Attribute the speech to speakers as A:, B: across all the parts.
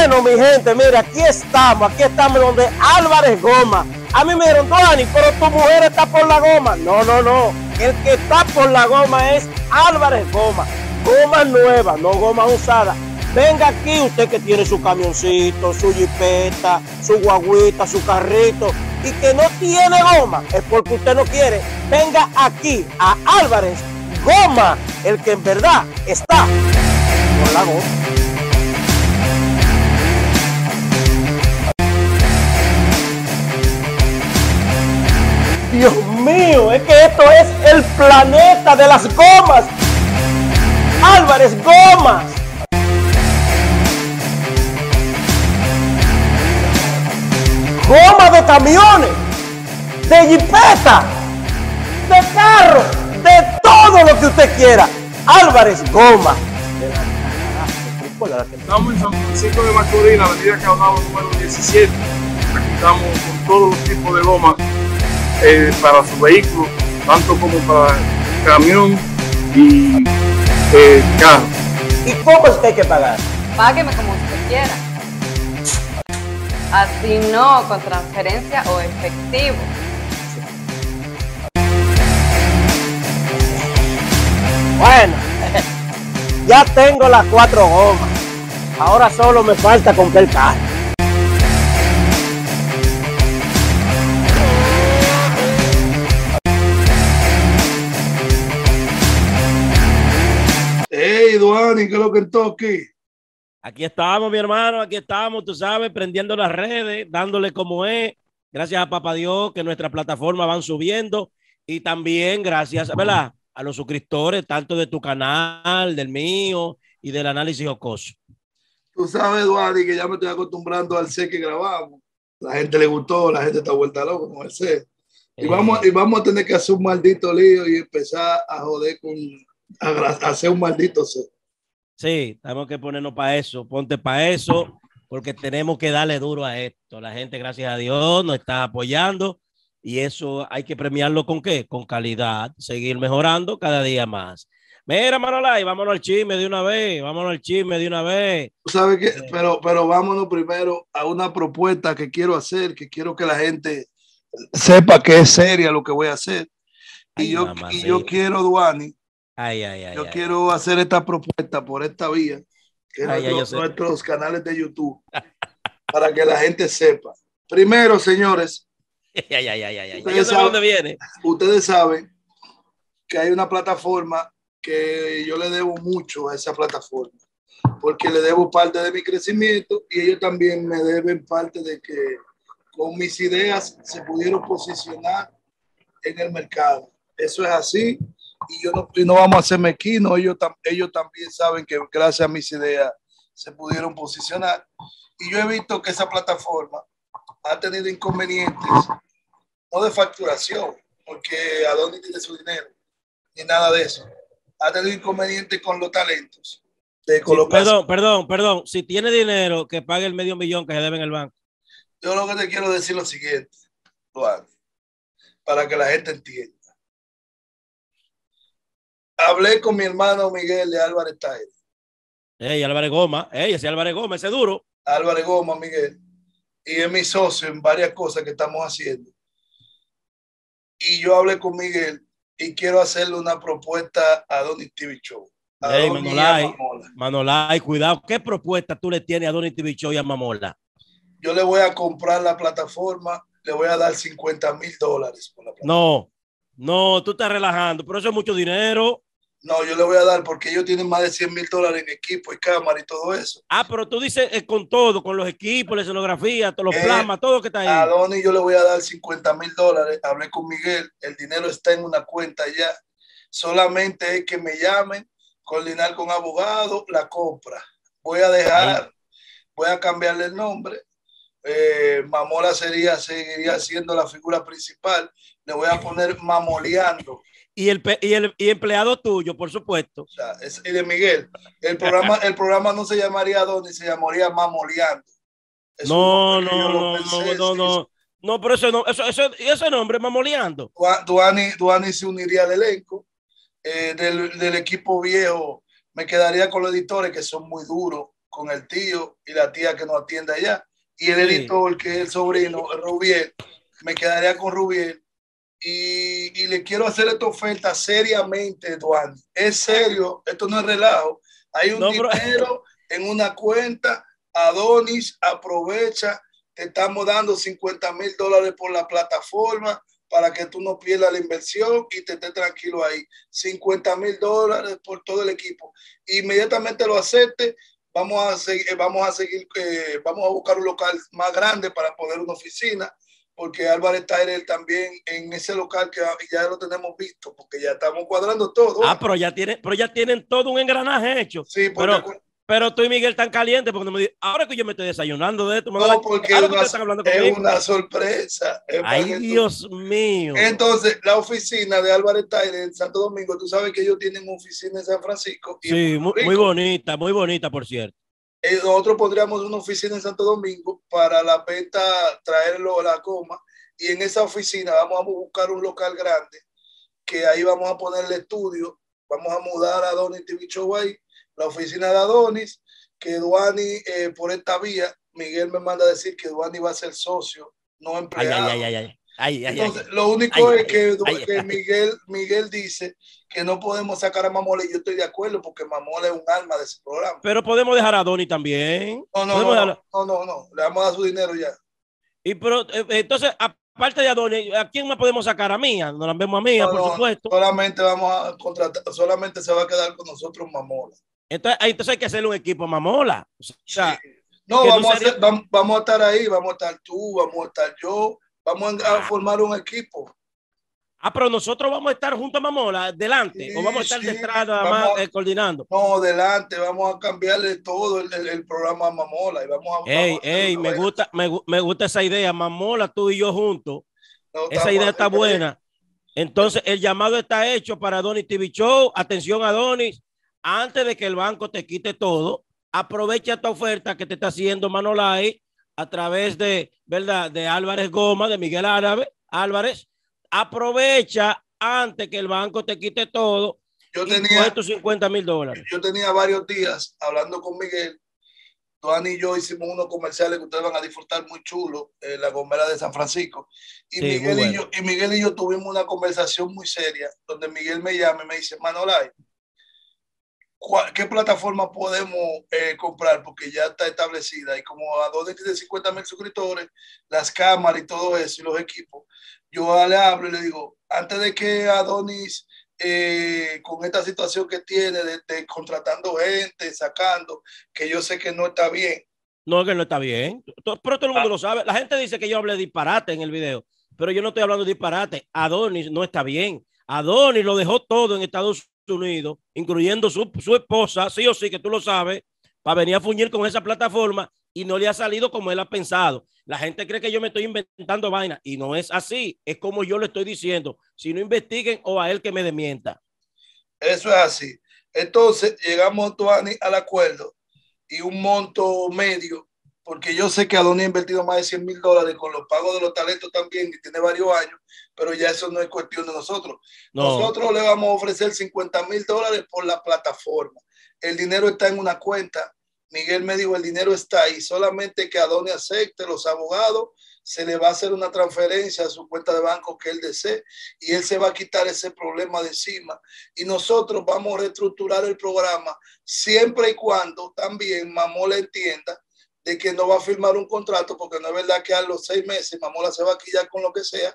A: Bueno, mi gente, mira, aquí estamos donde Álvarez Goma. A mí me dijeron, Dani, pero tu mujer está por la goma. No, no, no. El que está por la goma es Álvarez Goma. Goma nueva, no goma usada. Venga aquí usted que tiene su camioncito, su jipeta, su guaguita, su carrito y que no tiene goma, es porque usted no quiere. Venga aquí a Álvarez Goma, el que en verdad está por la goma. Dios mío, es que esto es el planeta de las gomas. Álvarez Gomas. Goma de camiones, de jipeta, de carro, de todo lo que usted quiera. Álvarez Goma.
B: Estamos en San Francisco de Macorís, la avenida Caudabo número 17. Aquí estamos con todos los tipos de gomas para su vehículo, tanto como para camión y carro.
A: ¿Y cómo es que hay que pagar?
C: Págueme como usted quiera. Así no, con transferencia o efectivo.
A: Bueno, ya tengo las 4 gomas. Ahora solo me falta comprar el carro.
B: Hey, Duani, ¿qué es lo que toque?
A: Aquí estamos, mi hermano, aquí estamos, tú sabes, prendiendo las redes, dándole como es. Gracias a Papá Dios que nuestras plataformas van subiendo y también gracias, ¿verdad?, a los suscriptores, tanto de tu canal, del mío y del análisis jocoso.
B: Tú sabes, Duani, que ya me estoy acostumbrando al set que grabamos. La gente le gustó, la gente está vuelta loca con el set. Y vamos a tener que hacer un maldito lío y empezar a joder a hacer un maldito set.
A: Sí, tenemos que ponernos para eso, ponte para eso, porque tenemos que darle duro a esto. La gente, gracias a Dios, nos está apoyando y eso hay que premiarlo ¿con qué? Con calidad, seguir mejorando cada día más. Mira, Manolay, vámonos al chisme de una vez,
B: Tú sabes que, pero vámonos primero a una propuesta que quiero hacer, que quiero que la gente sepa que es seria lo que voy a hacer. Y yo quiero, Duani, yo quiero hacer esta propuesta por esta vía, que es nuestros canales de YouTube, para que la gente sepa. Primero, señores, ustedes saben que hay una plataforma que yo le debo mucho a esa plataforma, porque le debo parte de mi crecimiento y ellos también me deben parte de que con mis ideas se pudieron posicionar en el mercado. Eso es así. Y no vamos a ser mezquinos, ellos también saben que gracias a mis ideas se pudieron posicionar. Y yo he visto que esa plataforma ha tenido inconvenientes, no de facturación, porque ¿a dónde tiene su dinero? Ni nada de eso. Ha tenido inconvenientes con los talentos. De
A: perdón. Si tiene dinero, que pague el $500,000 que se debe en el banco.
B: Yo lo que te quiero decir es lo siguiente, Juan, para que la gente entienda. Hablé con mi hermano Miguel de Álvarez Tire.
A: Álvarez Goma, ese Álvarez Goma, ese duro.
B: Álvarez Goma, Miguel. Y es mi socio en varias cosas que estamos haciendo. Y yo hablé con Miguel y quiero hacerle una propuesta a Donny TV Show.
A: Manolay, cuidado. ¿Qué propuesta tú le tienes a Donny TV Show y a Mamola?
B: Yo le voy a comprar la plataforma, le voy a dar $50,000 por la plataforma.
A: No, tú estás relajando, pero eso es mucho dinero.
B: No, yo le voy a dar porque ellos tienen más de $100,000 en equipo y cámara y todo eso.
A: Pero tú dices con todo, con los equipos, la escenografía, todos los plasmas, todo que está ahí.
B: A Donny yo le voy a dar $50,000. Hablé con Miguel, el dinero está en una cuenta ya. Solamente es que me llamen, coordinar con abogado, la compra. Voy a cambiarle el nombre. Mamola seguiría siendo la figura principal. Le voy a poner Mamoleando.
A: Y empleado tuyo, por supuesto.
B: O sea, y de Miguel. El programa no se llamaría Donny, se llamaría Mamoleando.
A: No, pero ese nombre, Mamoleando.
B: Duani se uniría al elenco. Del equipo viejo me quedaría con los editores que son muy duros, con el tío y la tía que nos atiende allá. Y el
A: Sí.
B: editor, que es el sobrino, Rubiel, me quedaría con Rubiel. Y le quiero hacer esta oferta seriamente, Duan. Es serio, esto no es relajo. Hay un
A: No, pero
B: dinero en una cuenta. Adonis, aprovecha. Te estamos dando $50,000 por la plataforma para que tú no pierdas la inversión y te estés tranquilo ahí. $50,000 por todo el equipo. Inmediatamente lo acepte. Vamos a seguir, vamos a buscar un local más grande para poner una oficina, porque Álvarez Tyler también en ese local que ya lo tenemos visto, porque ya estamos cuadrando todo.
A: pero ya tienen todo un engranaje hecho.
B: Sí,
A: pero tú y Miguel están calientes porque no me ahora que yo me estoy desayunando de esto.
B: No, porque es una sorpresa.
A: Ay, Dios mío.
B: Entonces, la oficina de Álvarez Tyler en Santo Domingo, tú sabes que ellos tienen oficina en San Francisco.
A: Sí, muy bonita, por cierto.
B: Nosotros pondríamos una oficina en Santo Domingo para la venta, traerlo a la coma, y en esa oficina vamos a buscar un local grande, que ahí vamos a poner el estudio, vamos a mudar a Adonis TV Show ahí, la oficina de Adonis, que Duani, por esta vía, Miguel me manda a decir que Duani va a ser socio, no empleado. Entonces, lo único es que Miguel dice que no podemos sacar a Mamola, y yo estoy de acuerdo porque Mamola es un alma de ese programa.
A: Pero podemos dejar a Donny también.
B: No, le vamos a dar su dinero ya.
A: Entonces, aparte de Adonis, ¿a quién más podemos sacar? A Mía, nos la vemos a Mía, por supuesto.
B: Solamente vamos a contratar, solamente se va a quedar con nosotros Mamola.
A: Entonces hay que hacerle un equipo a Mamola. O sea,
B: sí. No, vamos a estar ahí, vamos a estar tú, vamos a estar yo, vamos a formar un equipo.
A: Pero nosotros vamos a estar junto a Mamola, delante, o vamos a estar detrás nada más coordinando.
B: No, delante, vamos a cambiarle todo el programa a Mamola y vamos a
A: me gusta esa idea, Mamola, tú y yo juntos. Esa idea está buena. Entonces, el llamado está hecho para Adonis TV Show. Atención, Adonis, antes de que el banco te quite todo, aprovecha esta oferta que te está haciendo Manolay a través de, ¿verdad?, de Álvarez Goma, de Miguel Álvarez. Aprovecha antes que el banco te quite todo.
B: Yo tenía
A: estos $50,000.
B: Yo tenía varios días hablando con Miguel. Duani y yo hicimos unos comerciales que ustedes van a disfrutar muy chulo en la Gomera de San Francisco. Y, sí, Miguel y yo tuvimos una conversación muy seria donde Miguel me llama y me dice: Manolay, ¿qué plataforma podemos comprar? Porque ya está establecida, y como Adonis tiene 50,000 suscriptores, las cámaras y todo eso y los equipos, yo le hablo y le digo, antes de que Adonis con esta situación que tiene de contratando gente, sacando, que yo sé que no está bien.
A: No, que no está bien, pero todo el mundo lo sabe. La gente dice que yo hablé disparate en el video, pero yo no estoy hablando de disparate. Adonis no está bien. Adonis lo dejó todo en Estados Unidos, incluyendo su esposa, sí o sí, que tú lo sabes, para venir a fungir con esa plataforma, y no le ha salido como él ha pensado. La gente cree que yo me estoy inventando vaina y no es así, es como yo le estoy diciendo. Si no, investiguen o a él que me desmienta.
B: Eso es así. Entonces llegamos al acuerdo y un monto medio, porque yo sé que Adonis ha invertido más de $100,000 con los pagos de los talentos también, y tiene varios años, pero ya eso no es cuestión de nosotros. No. Nosotros le vamos a ofrecer $50,000 por la plataforma. El dinero está en una cuenta. Miguel me dijo, el dinero está ahí, solamente que Adonis acepte, los abogados, se le va a hacer una transferencia a su cuenta de banco que él desee, y él se va a quitar ese problema de encima. Y nosotros vamos a reestructurar el programa, siempre y cuando también Mamola entienda de que no va a firmar un contrato, porque no es verdad que a los 6 meses Mamola se va a quillar con lo que sea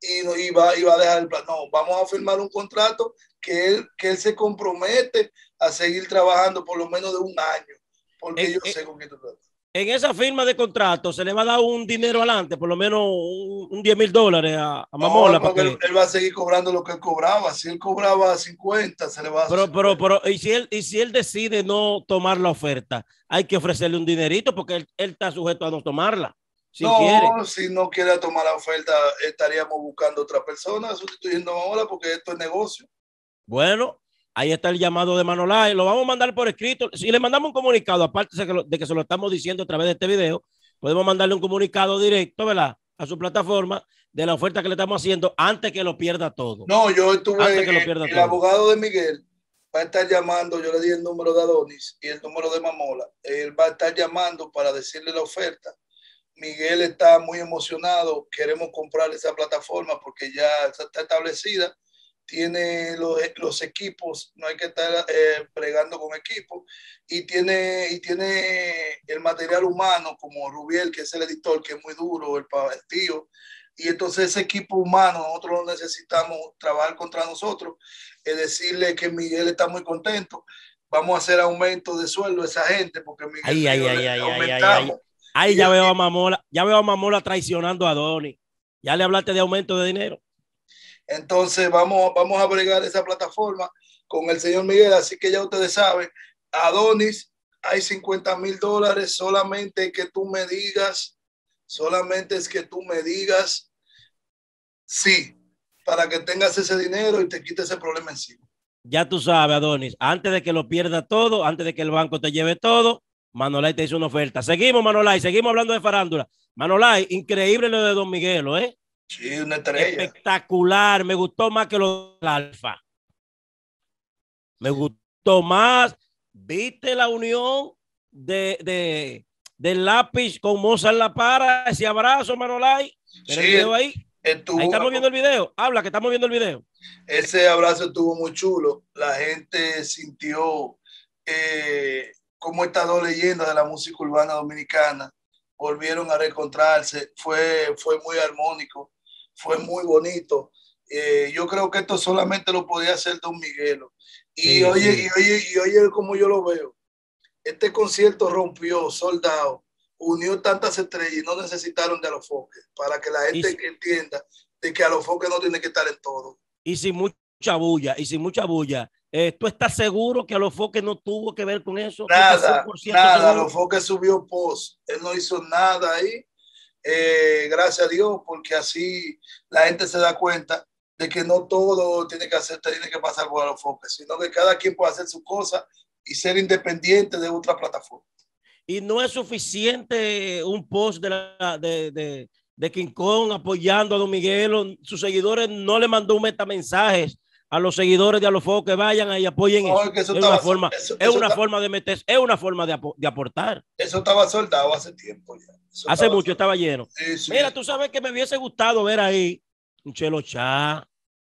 B: y va a dejar el plan. No, vamos a firmar un contrato que él se compromete a seguir trabajando por lo menos de un año, porque yo sé con qué tú tratas.
A: En esa firma de contrato se le va a dar un dinero adelante, por lo menos un $10,000 a Mamola.
B: No, porque él va a seguir cobrando lo que él cobraba. Si él cobraba 50, se le va a
A: hacer. Pero ¿y si él decide no tomar la oferta? Hay que ofrecerle un dinerito porque él está sujeto a no tomarla. Si
B: no quiere tomar la oferta, estaríamos buscando otra persona sustituyendo a Mamola, porque esto es negocio.
A: Bueno, ahí está el llamado de Manolay. Lo vamos a mandar por escrito. Si le mandamos un comunicado, aparte de que se lo estamos diciendo a través de este video, podemos mandarle un comunicado directo, ¿verdad?, a su plataforma de la oferta que le estamos haciendo antes que lo pierda todo.
B: No, yo estuve el abogado de Miguel va a estar llamando, yo le di el número de Adonis y el número de Mamola, él va a estar llamando para decirle la oferta. Miguel está muy emocionado, queremos comprar esa plataforma porque ya está establecida, tiene los equipos, no hay que estar bregando con equipos, y tiene el material humano como Rubiel, que es el editor, que es muy duro, el tío, y entonces ese equipo humano nosotros lo necesitamos trabajar contra nosotros, es decirle que Miguel está muy contento, vamos a hacer aumento de sueldo a esa gente, porque Miguel aumentamos.
A: Ahí ya veo a Mamola traicionando a Donny. Ya le hablaste de aumento de dinero.
B: Entonces vamos a bregar esa plataforma con el señor Miguel, así que ya ustedes saben, Adonis, hay $50,000, solamente es que tú me digas sí, para que tengas ese dinero y te quites ese problema encima.
A: Ya tú sabes, Adonis, antes de que lo pierda todo, antes de que el banco te lleve todo, Manolay te hizo una oferta. Seguimos, Manolay, seguimos hablando de farándula. Manolay, increíble lo de Don Miguelo, ¿eh?
B: Sí, una estrella.
A: Espectacular, me gustó más que lo del Alfa. Me gustó más. ¿Viste la unión del Lápiz con Mozart La Para? Ese abrazo, Manolay.
B: Sí,
A: el video ahí. Ahí estamos viendo el video. Habla, que estamos viendo el video.
B: Ese abrazo estuvo muy chulo. La gente sintió cómo estas dos leyendas de la música urbana dominicana volvieron a reencontrarse. Fue muy armónico, fue muy bonito. Yo creo que esto solamente lo podía hacer Don Miguelo. Y oye, como yo lo veo, este concierto rompió, soldado, unió tantas estrellas y no necesitaron de Alofoque, para que la gente entienda de que Alofoque no tiene que estar en todo.
A: Y sin mucha bulla, ¿tú estás seguro que Alofoque no tuvo que ver con eso?
B: Nada, Alofoque subió post, él no hizo nada ahí, gracias a Dios, porque así la gente se da cuenta de que no todo tiene que pasar por Alofoque, sino que cada quien puede hacer su cosa y ser independiente de otra plataforma.
A: Y no es suficiente un post de King Kong apoyando a Don Miguelo. Sus seguidores no le mandó un metamensajes a los seguidores de Alofoque, vayan ahí, apoyen eso. Es una forma de meter, es una forma de aportar.
B: Eso estaba soldado hace tiempo ya.
A: Hace mucho estaba lleno.
B: Sí.
A: Mira, tú sabes que me hubiese gustado ver ahí un Chelo Chá,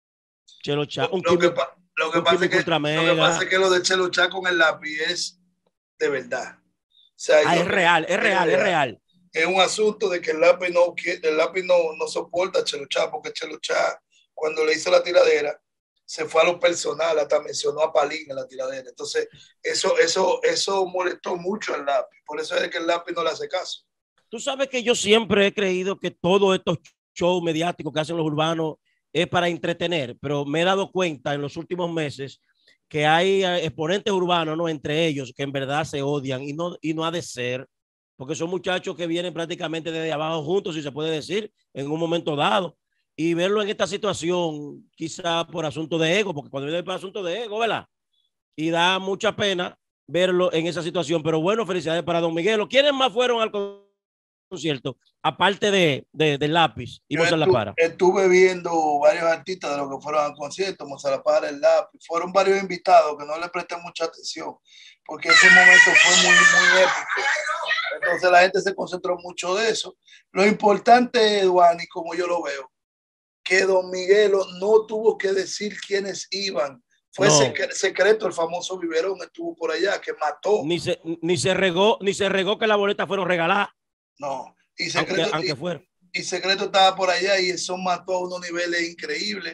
A: un
B: lo que pasa es que lo de Chelo Chá con el Lápiz es de verdad. O sea,
A: es real.
B: Es un asunto de que el Lápiz no soporta a Chelo Chá, porque Chelo Chá, cuando le hizo la tiradera, se fue a lo personal, hasta mencionó a Palín en la tiradera. Entonces, eso molestó mucho al Lápiz. Por eso es que el Lápiz no le hace caso.
A: Tú sabes que yo siempre he creído que todos estos shows mediáticos que hacen los urbanos es para entretener, pero me he dado cuenta en los últimos meses que hay exponentes urbanos, ¿no?, entre ellos, que en verdad se odian y no ha de ser, porque son muchachos que vienen prácticamente desde abajo juntos, si se puede decir, en un momento dado, y verlo en esta situación, quizá por asunto de ego, porque cuando viene por asunto de ego, ¿verdad? Y da mucha pena verlo en esa situación, pero bueno, felicidades para Don Miguelo. ¿Quiénes más fueron al concierto, aparte del Lápiz y Mozart La Para?
B: Estuve viendo varios artistas de los que fueron al concierto, Mozart La Para, el Lápiz, fueron varios invitados que no le presté mucha atención, porque ese momento fue muy épico. Entonces la gente se concentró mucho de eso. Lo importante, Eduani, como yo lo veo, que Don Miguelo no tuvo que decir quiénes iban. Fue secreto, el famoso biberón estuvo por allá, que mató.
A: Ni se regó que las boletas fueron regaladas.
B: No, y Secreto estaba por allá y eso mató a unos niveles increíbles.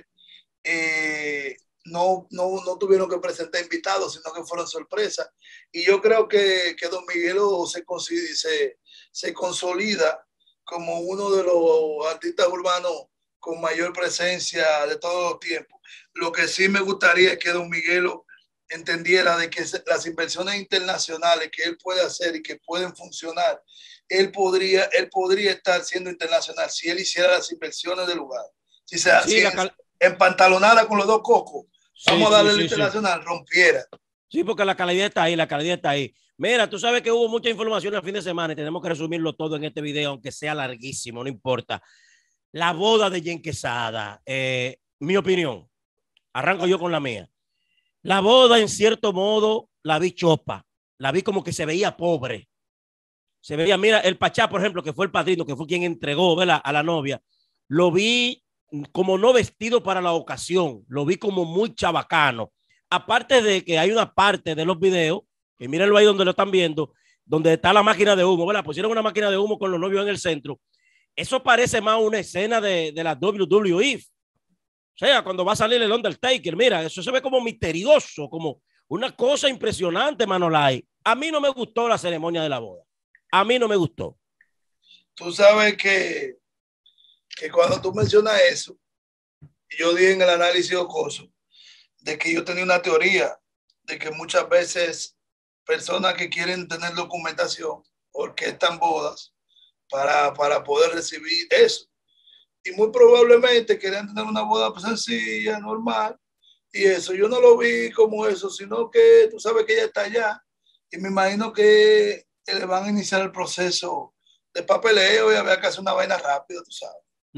B: No tuvieron que presentar invitados, sino que fueron sorpresas. Y yo creo que Don Miguelo se consolida como uno de los artistas urbanos con mayor presencia de todos los tiempos. Lo que sí me gustaría es que Don Miguelo entendiera de que las inversiones internacionales que él puede hacer y que pueden funcionar, él podría estar siendo internacional si él hiciera las inversiones del lugar. Si empantalonara con los dos cocos, vamos a darle el internacional, rompiera.
A: Sí, porque la calidad está ahí. Mira, tú sabes que hubo mucha información el fin de semana y tenemos que resumirlo todo en este video, aunque sea larguísimo, no importa. La boda de Jen Quesada, mi opinión, arranco yo con la mía. La boda, en cierto modo, la vi chopa. La vi como que se veía pobre. Se veía, mira, el Pachá, por ejemplo, que fue el padrino, que fue quien entregó, ¿verdad?, a la novia, lo vi como no vestido para la ocasión. Lo vi como muy chabacano. Aparte de que hay una parte de los videos, que mírenlo ahí donde lo están viendo, donde está la máquina de humo, ¿verdad? Pusieron una máquina de humo con los novios en el centro. Eso parece más una escena de la WWE. O sea, cuando va a salir el Undertaker, mira, eso se ve como misterioso, como una cosa impresionante, Manolay. A mí no me gustó la ceremonia de la boda. A mí no me gustó.
B: Tú sabes que cuando tú mencionas eso, yo di en el análisis jocoso de que yo tenía una teoría de que muchas veces personas que quieren tener documentación orquestan bodas para poder recibir eso. Y muy probablemente querían tener una boda sencilla, normal, y eso yo no lo vi como eso, sino que tú sabes que ella está allá y me imagino que le van a iniciar el proceso de papeleo y había que hacer una vaina rápida, tú sabes.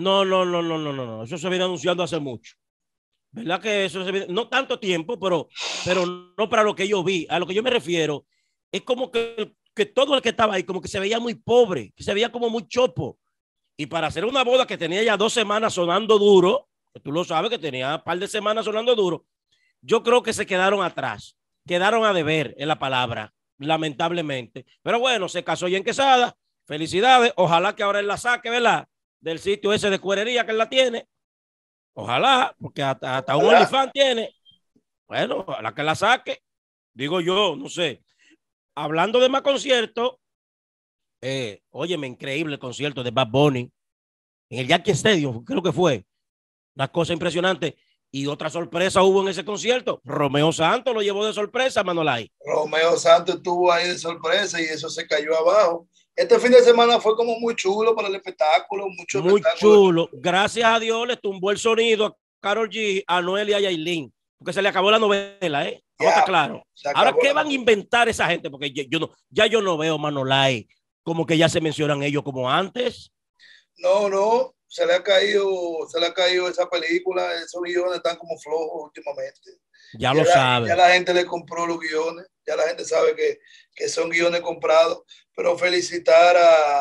A: No. Eso se viene anunciando hace mucho. ¿Verdad que eso se viene? No tanto tiempo, pero no para lo que yo vi. A lo que yo me refiero es como que todo el que estaba ahí como que se veía muy pobre, que se veía como muy chopo. Y para hacer una boda que tenía ya 2 semanas sonando duro, que tú lo sabes que tenía un par de semanas sonando duro, yo creo que se quedaron atrás, quedaron a deber en la palabra, lamentablemente. Pero bueno, se casó ya en Quesada, felicidades, ojalá que ahora él la saque, ¿verdad? Del sitio ese de cuerería que él la tiene. Ojalá, porque hasta un OnlyFans tiene. Bueno, ojalá que la saque, digo yo, no sé. Hablando de más conciertos, óyeme, increíble el concierto de Bad Bunny en el Yankee Stadium, creo que fue. Una cosa impresionante. Y otra sorpresa hubo en ese concierto. Romeo Santos lo llevó de sorpresa, Manolay.
B: Romeo Santos estuvo ahí de sorpresa y eso se cayó abajo. Este fin de semana fue como muy chulo para el espectáculo.
A: Muy chulo. Gracias a Dios le tumbó el sonido a Karol G, a Noel y a Yailin. Porque se le acabó la novela, ¿eh? Vamos a estar claro. Ahora, ¿qué van a inventar esa gente? Porque yo no veo, Manolay, como que ya se mencionan ellos como antes.
B: No, se le ha caído esa película, esos guiones están como flojos últimamente.
A: Ya lo sabe.
B: Ya la gente le compró los guiones, ya la gente sabe que son guiones comprados, pero felicitar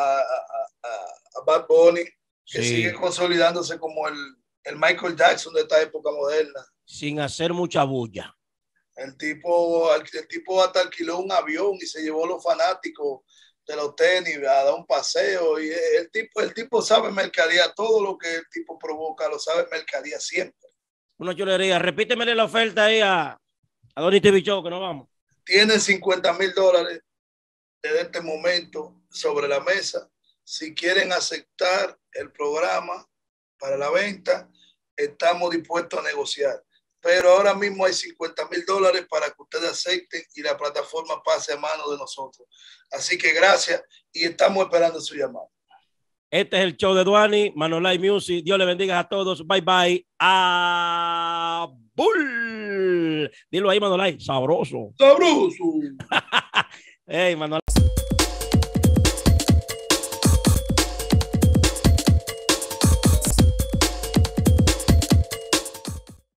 B: a Bad Bunny, que sigue consolidándose como el Michael Jackson de esta época moderna.
A: Sin hacer mucha bulla.
B: El tipo hasta alquiló un avión y se llevó a los fanáticos de los tenis a dar un paseo, y el tipo sabe mercadear, todo lo que el tipo provoca lo sabe mercadear siempre.
A: Una chulería. Repítemele la oferta ahí a Donny TV Show, que no vamos.
B: Tienen $50,000 desde este momento sobre la mesa. Si quieren aceptar el programa para la venta, estamos dispuestos a negociar. Pero ahora mismo hay $50,000 para que ustedes acepten y la plataforma pase a manos de nosotros. Así que gracias y estamos esperando su llamada.
A: Este es el show de Duani, Manolay Music. Dios le bendiga a todos. Bye, bye. ¡A bull! Dilo ahí, Manolay. Sabroso.
B: Sabroso.
A: Hey, Manolay.